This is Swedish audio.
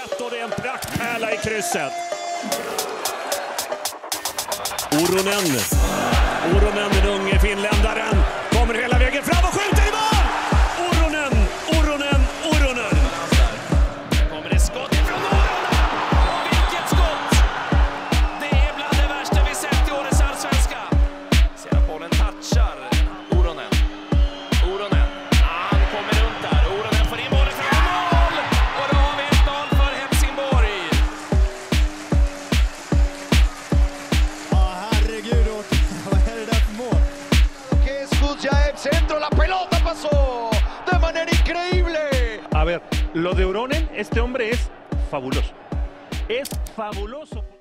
1 och det är en praktpärla i krysset. Uronen, den unge finländaren, kommer hela vägen fram och skjuter i mål! Uronen! Kommer det skott ifrån mål? Och vilket skott! Det är bland det värsta vi sett i årets allsvenska. Ser att bollen touchar Uronen. Han kommer runt där. Uronen får in målet från mål! Och då har vi 1-0 för Helsingborg. Centro, la pelota pasó de manera increíble. A ver, lo de Uronen, este hombre es fabuloso. Es fabuloso.